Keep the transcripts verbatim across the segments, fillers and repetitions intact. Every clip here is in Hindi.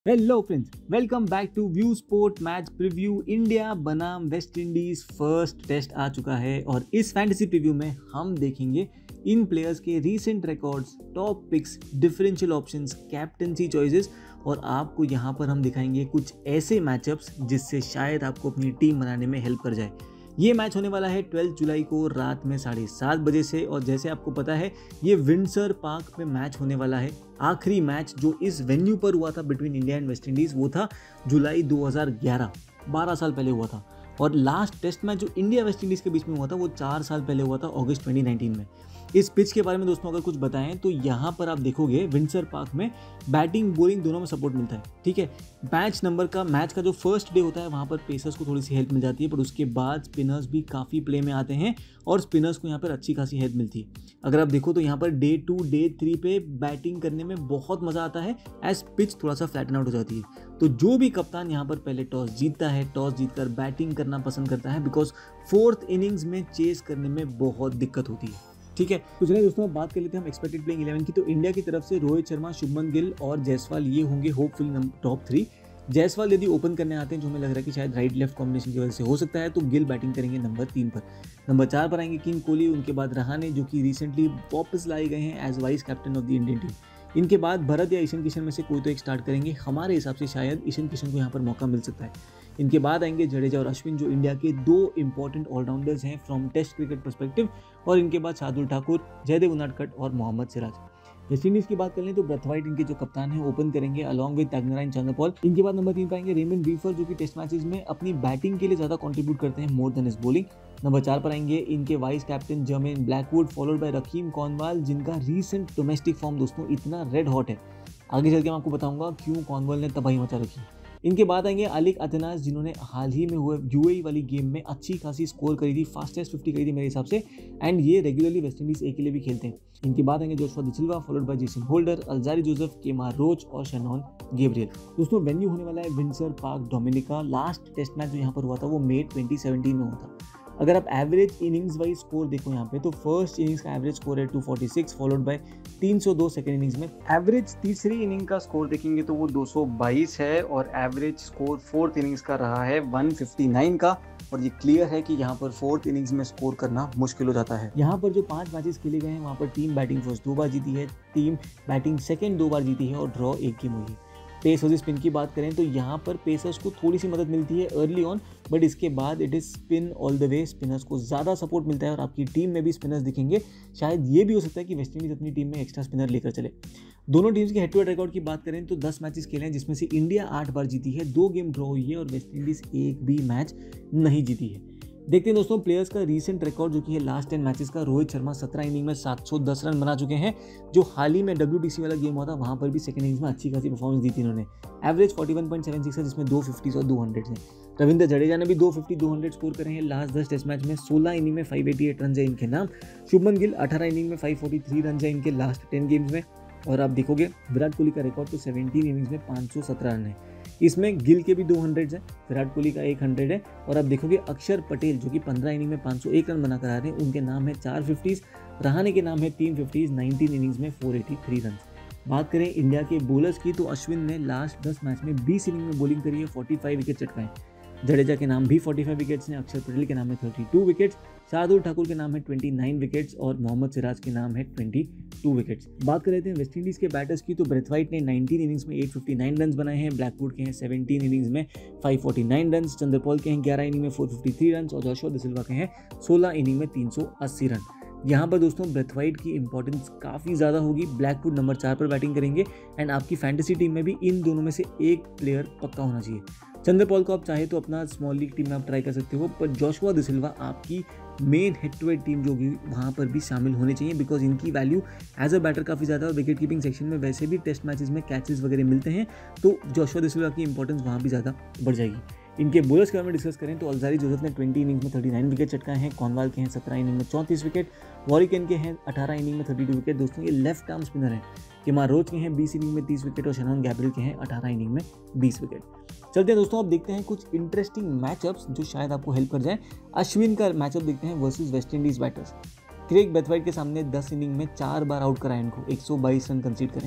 Hello friends, welcome back to view sport match preview. India बनाम वेस्ट इंडीज फर्स्ट टेस्ट आ चुका है और इस फैंटेसी प्रीव्यू में हम देखेंगे इन प्लेयर्स के recent records, top picks, differential options, captaincy choices और आपको यहाँ पर हम दिखाएंगे कुछ ऐसे मैचअप्स जिससे शायद आपको अपनी टीम बनाने में हेल्प कर जाए। ये मैच होने वाला है ट्वेल्थ जुलाई को रात में साढ़े सात बजे से और जैसे आपको पता है ये विंडसर पार्क में मैच होने वाला है। आखिरी मैच जो इस वेन्यू पर हुआ था between India and West Indies वो था जुलाई दो हज़ार ग्यारह, बारह साल पहले हुआ था। और लास्ट टेस्ट मैच जो इंडिया वेस्ट इंडीज़ के बीच में हुआ था वो चार साल पहले हुआ था, अगस्त ट्वेंटी नाइनटीन में। इस पिच के बारे में दोस्तों अगर कुछ बताएं तो यहाँ पर आप देखोगे विंडसर पार्क में बैटिंग बॉलिंग दोनों में सपोर्ट मिलता है। ठीक है, मैच नंबर का मैच का जो फर्स्ट डे होता है वहाँ पर पेसर्स को थोड़ी सी हेल्प मिल जाती है, पर उसके बाद स्पिनर्स भी काफ़ी प्ले में आते हैं और स्पिनर्स को यहाँ पर अच्छी खासी हेल्प मिलती है। अगर आप देखो तो यहाँ पर डे टू डे थ्री पे बैटिंग करने में बहुत मज़ा आता है एज पिच थोड़ा सा फ्लैटन आउट हो जाती है। तो जो भी कप्तान यहाँ पर पहले टॉस जीतता है, टॉस जीतकर बैटिंग करना पसंद करता है, बिकॉज फोर्थ इनिंग्स में चेस करने में बहुत दिक्कत होती है। ठीक है, तो चलिए दोस्तों अब बात कर लेते हैं हम एक्सपेक्टेड प्लेइंग इलेवन की। तो इंडिया की तरफ से रोहित शर्मा, शुभमन गिल और जायसवाल ये होंगे होपफुली टॉप थ्री। जायसवाल यदि ओपन करने आते हैं जो हमें लग रहा है कि शायद राइट लेफ्ट कॉम्बिनेशन की वजह से हो सकता है, तो गिल बैटिंग करेंगे नंबर तीन पर। नंबर चार पर आएंगे किंग कोहली, उनके बाद रहाणे जो कि रिसेंटली वापस लाए गए हैं as vice captain of the Indian team. इनके बाद भरत या ईशान किशन में से कोई तो एक स्टार्ट करेंगे। हमारे हिसाब से शायद ईशान किशन को यहाँ पर मौका मिल सकता है। इनके बाद आएंगे जडेजा और अश्विन जो इंडिया के दो इंपॉर्टेंट ऑलराउंडर्स हैं फ्रॉम टेस्ट क्रिकेट पर्सपेक्टिव। और इनके बाद शार्दुल ठाकुर, जयदेव उनाडकट और मोहम्मद सिराज। वेस्ट इंडीज की बात कर लें तो ब्रथवाइट इनके जो कप्तान है ओपन करेंगे अलॉन्ग विद तगनराइन चंद्रपॉल। इनके बाद नंबर तीन पाएंगे रेमन रीफर जो कि टेस्ट मैचेस में अपनी बैटिंग के लिए ज्यादा कंट्रीब्यूट करते हैं more than his bowling. Number चार पर आएंगे इनके vice captain Jermaine Blackwood, followed by Rahkeem Cornwall जिनका रीसेंट डोमेस्टिक फॉर्म दोस्तों इतना रेड हॉट है, आगे चल के मैं आपको बताऊंगा क्यों कॉर्नवाल ने तबाही मचा रखी। इनके बाद आएंगे अलिक अतनास जिन्होंने हाल ही में हुए यूएई वाली गेम में अच्छी खासी स्कोर करी थी, फास्टेस्ट फिफ्टी करी थी मेरे हिसाब से, एंड ये रेगुलरली वेस्ट इंडीज ए के लिए भी खेलते हैं। इनके बाद आएंगे Joshua Da Silva, followed by Jason Holder, Alzarri Joseph, Kemar Roach और शनॉन गैब्रियल। दोस्तों वेन्यू होने वाला है Windsor Park Dominica. Last test match जो यहाँ पर हुआ था वो मई ट्वेंटी सेवनटीन में हुआ था। अगर आप एवरेज इनिंग्स वाइज स्कोर देखो यहाँ पे तो फर्स्ट इनिंग्स का एवरेज स्कोर है two forty six, followed by तीन सौ दो सेकंड इनिंग्स में। एवरेज तीसरी इनिंग का स्कोर देखेंगे तो वो दो सौ बाईस है और एवरेज स्कोर फोर्थ इनिंग्स का रहा है वन फिफ्टी नाइन का। और ये क्लियर है कि यहाँ पर फोर्थ इनिंग्स में स्कोर करना मुश्किल हो जाता है। यहाँ पर जो पांच मैचेस खेले गए हैं वहाँ पर टीम बैटिंग फर्स्ट दो बार जीती है, टीम बैटिंग सेकेंड दो बार जीती है और ड्रॉ एक गेम हुई है। पेस वर्सेस स्पिन की बात करें तो यहाँ पर पेसर्स को थोड़ी सी मदद मिलती है अर्ली ऑन, बट इसके बाद it is spin all the way. Spinners को ज़्यादा सपोर्ट मिलता है और आपकी टीम में भी स्पिनर्स दिखेंगे। शायद ये भी हो सकता है कि वेस्ट इंडीज़ अपनी टीम में एक्स्ट्रा स्पिनर लेकर चले। दोनों टीम्स के हेड टू हेड रिकॉर्ड की बात करें तो दस मैचेस खेले हैं जिसमें से इंडिया आठ बार जीती है, दो गेम ड्रॉ हुई है और वेस्ट इंडीज़ एक भी मैच नहीं जीती है। देखते हैं दोस्तों प्लेयर्स का रीसेंट रिकॉर्ड जो कि है लास्ट टेन मैचेस का। रोहित शर्मा सत्रह इनिंग में सात सौ दस रन बना चुके हैं। जो हाल ही में डब्ल्यूटीसी वाला गेम हुआ था वहाँ पर भी सेकंड इनिंग्स में अच्छी खासी परफॉर्मेंस दी थी इन्होंने। Average forty one point seven six है जिसमें दो फिफ्टीज और दो हंड्रेड्स हैं। रविंद्र जडेजा ने भी दो फिफ्टी दो हंड्रेड स्कोर करे हैं लास्ट दस टेस्ट मैच में। सोलह इनिंग में फाइव एटी एट रन है इनके नाम। शुभमन गिल अठारह इनिंग में फाइव फोर्टी थ्री रन है इनके लास्ट टेन गेम्स में। और आप देखोगे विराट कोहली का रिकॉर्ड तो सेवनटीन इनिंग्स में पाँच सौ सत्रह रन है। इसमें गिल के भी दो हंड्रेड्स हैं, विराट कोहली का एक हंड्रेड है। और आप देखोगे अक्षर पटेल जो कि पंद्रह इनिंग में पाँच सौ एक रन बनाकर आ रहे हैं, उनके नाम है चार फिफ्टीज़। रहाणे के नाम है तीन फिफ्टीज़, नाइनटीन इनिंग्स में फोर एटी थ्री रन। बात करें इंडिया के बॉलर्स की तो अश्विन ने लास्ट दस मैच में बीस इनिंग में बॉलिंग करी है, पैंतालीस विकेट चटकाए। जडेजा के नाम भी पैंतालीस विकेट्स हैं, अक्षर पटेल के नाम है बत्तीस विकेट्स, शार्दुल ठाकुर के नाम है उनतीस विकेट्स और मोहम्मद सिराज के नाम है बाईस विकेट्स। बात कर लेते हैं वेस्ट इंडीज़ के बैटर्स की तो ब्रेथवाइट ने उन्नीस इनिंग्स में आठ सौ उनसठ रन बनाए हैं, ब्लैकवुड के हैं सत्रह इनिंग्स में पाँच सौ उनचास रन, चंद्रपॉल के हैं ग्यारह इनिंग में चार सौ तिरेपन रन और जोशुआ डी सिल्वा के हैं सोलह इनिंग में तीन सौ अस्सी रन। यहाँ पर दोस्तों ब्रेथवाइट की इंपॉर्टेंस काफ़ी ज़्यादा होगी। ब्लैकवुड नंबर चार पर बैटिंग करेंगे एंड आपकी फैंटेसी टीम में भी इन दोनों में से एक प्लेयर पक्का होना चाहिए। चंद्रपॉल को आप चाहे तो अपना स्मॉल लीग टीम में आप ट्राई कर सकते हो, पर जोशुआ डी सिल्वा आपकी main head to head team जो होगी वहाँ पर भी शामिल होने चाहिए, बिकॉज इनकी वैल्यू एज अ बैटर काफ़ी ज़्यादा और विकेट कीपिंग सेक्शन में वैसे भी टेस्ट मैचेस में कैचेस वगैरह मिलते हैं, तो जोशुआ डी सिल्वा की इंपॉर्टेंस वहाँ भी ज़्यादा बढ़ जाएगी। इनके बॉलर्स के बारे में डिस्कस करें तो अल्जारी जोसेफ ने बीस इनिंग्स में उनतालीस विकेट चटकाए हैं, कॉर्नवाल के हैं सत्रह इनिंग में चौंतीस विकेट, वॉरिकन के हैं अठारह इनिंग में बत्तीस विकेट। दोस्तों ये लेफ्ट आर्म स्पिनर हैं। केमार रोच के हैं बीस इनिंग में तीस विकेट और शनॉन गैब्रियल के हैं अठारह इनिंग में बीस विकेट। चलते हैं दोस्तों, अब देखते हैं कुछ इंटरेस्टिंग मैचअप्स जो शायद आपको हेल्प कर जाए। अश्विन का मैचअप देखते हैं versus West Indies batters. Kraigg Brathwaite के सामने दस इनिंग में चार बार आउट कराए इनको, एक सौ बाईस रन कंसीड करें।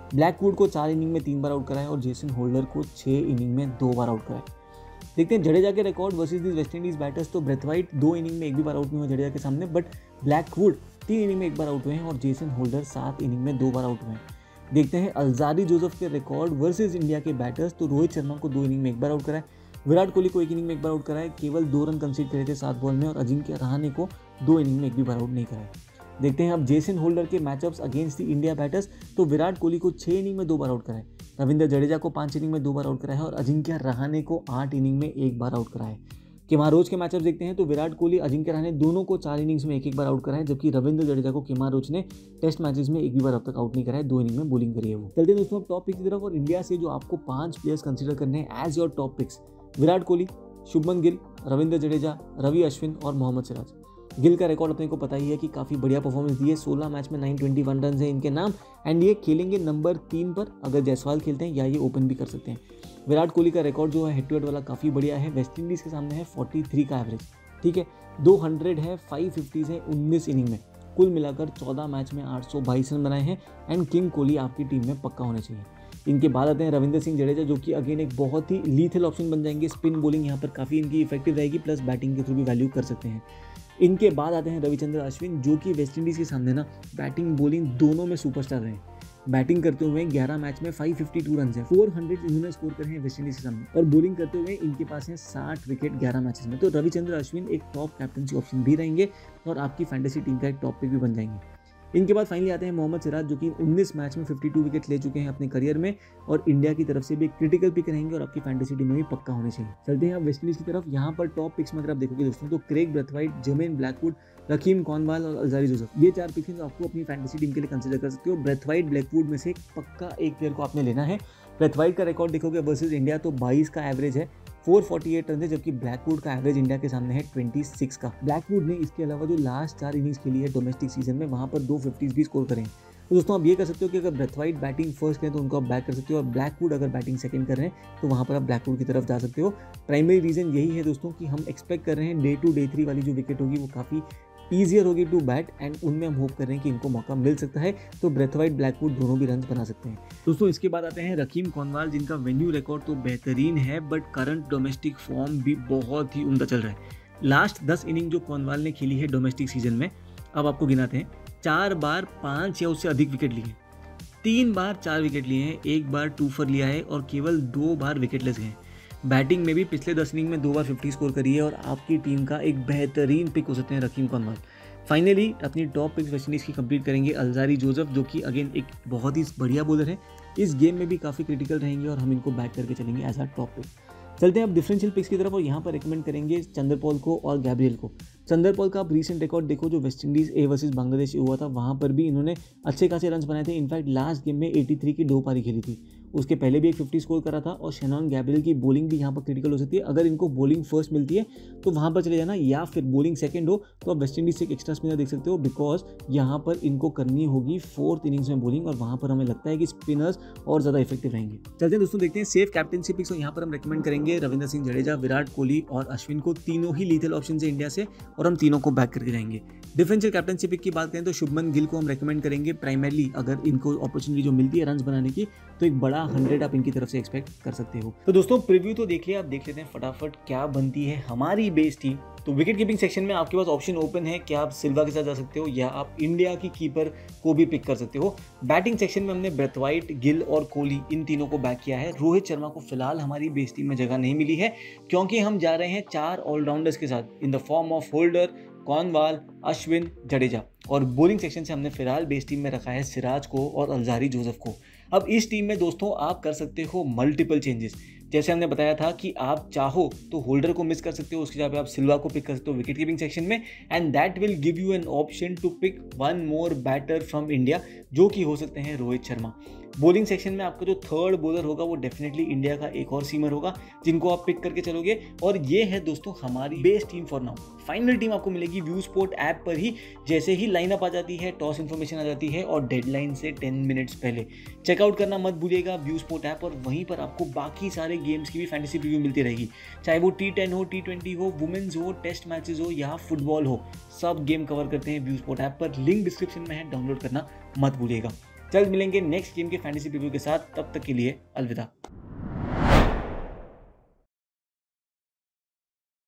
ब्लैकवुड को चार इनिंग में तीन बार आउट कराया और जेसन होल्डर को छः इनिंग में दो बार आउट कराया। देखते हैं जडेजा के record versus this West Indies batters. तो ब्रेथवाइट दो इनिंग में एक भी बार आउट नहीं हुआ जडेजा के सामने, बट ब्लैकवुड तीन इनिंग में एक बार आउट हुए हैं और जेसन होल्डर सात इनिंग में दो बार आउट हुए हैं। देखते हैं अल्जारी जोसेफ के रिकॉर्ड वर्सेस इंडिया के बैटर्स। तो रोहित शर्मा को दो इनिंग में एक बार आउट कराया, विराट कोहली को एक इनिंग में एक बार आउट कराया, केवल दो रन कंसीड करे थे सात बॉल में, और अजिंक्य रहाणे को दो इनिंग में एक भी बार आउट नहीं कराया। देखते हैं अब जेसन होल्डर के matchups against the India batters. तो विराट कोहली को छः इनिंग में दो बार आउट कराया, रविंद्र जडेजा को पाँच इनिंग में दो बार आउट कराया और अजिंक्य रहाणे को आठ इनिंग में एक बार आउट कराया। केमार रोच के मैचअप देखते हैं। तो विराट कोहली अजिंक्य रहाणे दोनों को चार इनिंग्स में एक एक बार आउट कराया, जबकि रविंद्र जडेजा को केमार रोच ने टेस्ट मैचेस में एक भी बार अब तक आउट नहीं कराया, दो इनिंग में बॉलिंग करी है वो। चलते हैं दोस्तों अब टॉप पिक्स की तरफ, और इंडिया से जो आपको पांच प्लेयर्स कंसीडर करने हैं as your top picks: Virat Kohli, Shubman Gill, Ravindra Jadeja, Ravi Ashwin और मोहम्मद सिराज। गिल का रिकॉर्ड अपने को पता ही है कि काफ़ी बढ़िया परफॉर्मेंस दी है, सोलह मैच में नाइन ट्वेंटी वन रन है इनके नाम, एंड ये खेलेंगे नंबर तीन पर अगर जायसवाल खेलते हैं, या ये ओपन भी कर सकते हैं। विराट कोहली का रिकॉर्ड जो है हेड टू हेड वाला काफ़ी बढ़िया है, वेस्ट इंडीज़ के सामने है तैंतालीस का एवरेज, ठीक है, दो सौ है, फाइव फिफ्टीज़ है उन्नीस इनिंग में, कुल मिलाकर चौदह मैच में आठ सौ बाईस रन बनाए हैं, एंड किंग कोहली आपकी टीम में पक्का होने चाहिए। इनके बाद आते हैं रविंद्र सिंह जडेजा, जो कि अगेन एक बहुत ही लीथल ऑप्शन बन जाएंगे, स्पिन बॉलिंग यहाँ पर काफ़ी इनकी इफेक्टिव रहेगी, प्लस बैटिंग के थ्रू भी वैल्यू कर सकते हैं। इनके बाद आते हैं रविचंद्र अश्विन, जो कि वेस्ट इंडीज़ के सामने ना बैटिंग बॉलिंग दोनों में सुपरस्टार रहे हैं। बैटिंग करते हुए ग्यारह मैच में पाँच सौ बावन रन है, चार सौ इन्होंने स्कोर करे हैं वेस्ट इंडीज के सामने, और बॉलिंग करते हुए इनके पास है साठ विकेट ग्यारह मैचेस में। तो रविचंद्र अश्विन एक टॉप कैप्टनसी ऑप्शन भी रहेंगे और आपकी फैंटेसी टीम का एक टॉप पिक भी बन जाएंगे। इनके बाद फाइनली आते हैं मोहम्मद सिराज, जो कि उन्नीस मैच में बावन विकेट ले चुके हैं अपने करियर में, और इंडिया की तरफ से भी क्रिटिकल पिक रहेंगे और आपकी फैंटेसी टीम में भी पक्का होने चाहिए। चलते हैं अब वेस्ट इंडीज की तरफ। यहाँ पर टॉप पिक्स में अगर आप देखोगे दोस्तों, तो Kraigg Brathwaite, Jermaine Blackwood, Rahkeem Cornwall और अल्जारी जोसेफ, ये चार पिक्स आपको अपनी फैंटेसी टीम के लिए कंसीडर कर सकते हो। ब्रेथवाइट ब्लैकवुड में से पक्का एक प्लेयर को आपने लेना है। ब्रेथवाइट का रिकॉर्ड देखोगे वर्सेज इंडिया तो बाईस का एवरेज है, चार सौ अड़तालीस रन है, जबकि ब्लैकवुड का एवरेज इंडिया के सामने है छब्बीस का। ब्लैकवुड ने इसके अलावा जो लास्ट चार इनिंग्स खेली है डोमेस्टिक सीजन में, वहाँ पर दो फिफ्टीज भी स्कोर करें। तो दोस्तों आप ये कर सकते हो कि अगर ब्रेथवाइट बैटिंग फर्स्ट करें तो उनको आप बैक कर सकते हो, और ब्लैकवुड अगर बैटिंग सेकंड कर रहे हैं तो वहाँ पर आप ब्लैकवुड की तरफ जा सकते हो। प्राइमरी रीज़न यही है दोस्तों कि हम एक्सपेक्ट कर रहे हैं डे टू डे थ्री वाली जो विकेट होगी वो काफ़ी ईजियर होगी टू बैट, एंड उनमें हम होप कर रहे हैं कि इनको मौका मिल सकता है, तो ब्रेथवाइट ब्लैकवुड दोनों भी रन बना सकते हैं। दोस्तों इसके बाद आते हैं रकीम कॉर्नवाल, जिनका वेन्यू रिकॉर्ड तो बेहतरीन है, बट करंट डोमेस्टिक फॉर्म भी बहुत ही उम्दा चल रहा है। लास्ट दस इनिंग जो कॉर्नवाल ने खेली है डोमेस्टिक सीजन में, अब आपको गिनाते हैं, चार बार पाँच या उससे अधिक विकेट लिए, तीन बार चार विकेट लिए हैं, एक बार टू फॉर लिया है और केवल दो बार विकेटलेस गए। बैटिंग में भी पिछले दस इनिंग में दो बार फिफ्टी स्कोर करी है और आपकी टीम का एक बेहतरीन पिक हो सकते हैं रकीम कॉर्नवाल। फाइनली अपनी टॉप पिक्स वेस्ट इंडीज़ की कंप्लीट करेंगे अल्जारी जोसेफ, जो कि अगेन एक बहुत ही बढ़िया बॉलर है, इस गेम में भी काफ़ी क्रिटिकल रहेंगे और हम इनको बैक करके चलेंगे एज आ टॉप पिक। चलते हैं अब डिफरेंशियल पिक्स की तरफ, और यहाँ पर रिकमेंड करेंगे चंद्रपॉल को और गैब्रियल को। चंद्रपॉल का आप रीसेंट रिकॉर्ड देखो, जो West Indies A versus Bangladesh हुआ था, वहाँ पर भी इन्होंने अच्छे खासे रन बनाए थे। इनफैक्ट लास्ट गेम में तिरासी की दो पारी खेली थी, उसके पहले भी एक फिफ्टी स्कोर करा था, और शेनॉन गैब्रियल की बॉलिंग भी यहाँ पर क्रिटिकल हो सकती है। अगर इनको बॉलिंग फर्स्ट मिलती है तो वहाँ पर चले जाना, या फिर बॉलिंग सेकंड हो तो आप वेस्ट इंडीज़ से एक एक्स्ट्रा स्पिनर देख सकते हो, बिकॉज यहाँ पर इनको करनी होगी फोर्थ इनिंग्स में बॉलिंग, और वहाँ पर हमें लगता है कि स्पिनर्स और ज़्यादा इफेक्टिव रहेंगे। चलते हैं दोस्तों देखते हैं सेफ कैप्टनसी पिक्स, और यहाँ पर हम रिकमेंड करेंगे रविंद्र सिंह जडेजा, विराट कोहली और अश्विन को। तीनों ही लीथल ऑप्शन है इंडिया से, और हम तीनों को बैक करके जाएंगे। डिफरेंशियल कैप्टनसी पिक की बात करें तो शुभमन गिल को हम रेकमेंड करेंगे, प्राइमरली अगर इनको अपॉर्चुनिटी जो मिलती है रन बनाने की, तो एक बड़ा हंड्रेड आप इनकी तरफ से एक्सपेक्ट कर सकते हो। तो दोस्तों प्रीव्यू तो देख लिया, आप देख लेते हैं फटाफट क्या बनती है हमारी बेस टीम। तो विकेट कीपिंग सेक्शन में आपके पास ऑप्शन ओपन है कि आप सिल्वा के साथ जा सकते हो, या आप इंडिया की कीपर को भी पिक कर सकते हो। बैटिंग सेक्शन में हमने ब्रेथवाइट, गिल और कोहली इन तीनों को बैक किया है। रोहित शर्मा को फिलहाल हमारी बेस टीम में जगह नहीं मिली है, क्योंकि हम जा रहे हैं चार ऑलराउंडर्स के साथ in the form of Holder, Cornwall, Ashwin, Jadeja, और बॉलिंग सेक्शन से हमने फिलहाल बेस टीम में रखा है सिराज को और अल्जारी जोसेफ को। अब इस टीम में दोस्तों आप कर सकते हो मल्टीपल चेंजेस, जैसे हमने बताया था कि आप चाहो तो होल्डर को मिस कर सकते हो, उसकी जगह पे आप सिल्वा को पिक कर सकते हो विकेट कीपिंग सेक्शन में, and that will give you an option to pick one more batter from India, जो कि हो सकते हैं रोहित शर्मा। बॉलिंग सेक्शन में आपका जो थर्ड बॉलर होगा वो डेफिनेटली इंडिया का एक और सीमर होगा, जिनको आप पिक करके चलोगे। और ये है दोस्तों हमारी base team for now. Final team आपको मिलेगी व्यू स्पोर्ट ऐप पर ही, जैसे ही लाइनअप आ जाती है, टॉस इन्फॉर्मेशन आ जाती है और डेडलाइन से टेन मिनट्स पहले। चेकआउट करना मत भूलिएगा व्यू स्पोर्ट ऐप, और वहीं पर आपको बाकी सारे गेम्स की भी फैंटेसी प्रीव्यू मिलती रहेगी, चाहे वो टी टेन हो, टी ट्वेंटी हो, वुमेन्स हो, टेस्ट मैचेस हो या फुटबॉल हो, सब गेम कवर करते हैं व्यू स्पोर्ट ऐप पर। लिंक डिस्क्रिप्शन में है, डाउनलोड करना मत भूलिएगा। जल्द मिलेंगे नेक्स्ट गेम के फैंटेसी प्रीव्यू के साथ, तब तक के लिए अलविदा।